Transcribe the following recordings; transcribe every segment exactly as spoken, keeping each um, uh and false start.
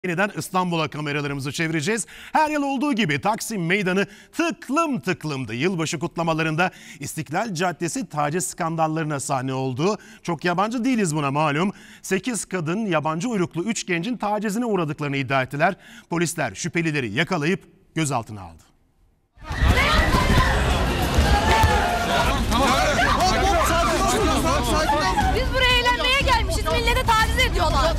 Yeniden İstanbul'a kameralarımızı çevireceğiz. Her yıl olduğu gibi Taksim Meydanı tıklım tıklımdı. Yılbaşı kutlamalarında İstiklal Caddesi taciz skandallarına sahne oldu. Çok yabancı değiliz buna malum. sekiz kadın yabancı uyruklu üç gencin tacizine uğradıklarını iddia ettiler. Polisler şüphelileri yakalayıp gözaltına aldı. Biz buraya eğlenmeye gelmişiz. Millete taciz ediyorlar.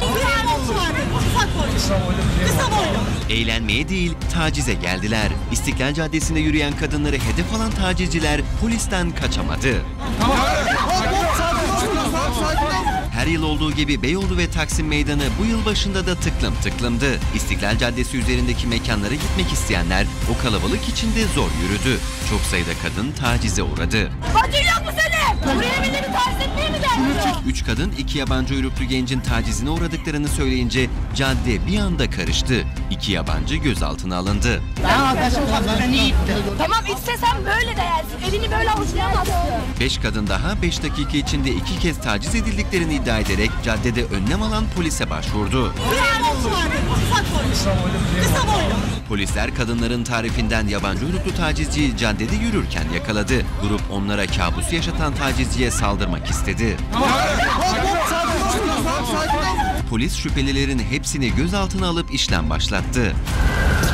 Eğlenmeye değil, tacize geldiler. İstiklal Caddesi'nde yürüyen kadınları hedef alan tacizciler polisten kaçamadı. Her yıl olduğu gibi Beyoğlu ve Taksim Meydanı bu yıl başında da tıklım tıklımdı. İstiklal Caddesi üzerindeki mekanlara gitmek isteyenler o kalabalık içinde zor yürüdü. Çok sayıda kadın tacize uğradı. Bacın yok mu senin? Buraya milleti taciz etmeye mi geldin? Üç kadın iki yabancı uyruklu gencin tacizine uğradıklarını söyleyince cadde bir anda karıştı. İki yabancı gözaltına alındı. Tamam içse sen böyle değersin. Elini böyle avuçlayamazsın. Beş kadın daha beş dakika içinde iki kez taciz edildiklerini iddia ederek caddede önlem alan polise başvurdu. Polisler kadınların tarifinden yabancı uyruklu tacizciyi caddede yürürken yakaladı. Grup onlara kabusu yaşatan tacizciye saldırmak istedi. Polis şüphelilerin hepsini gözaltına alıp işlem başlattı.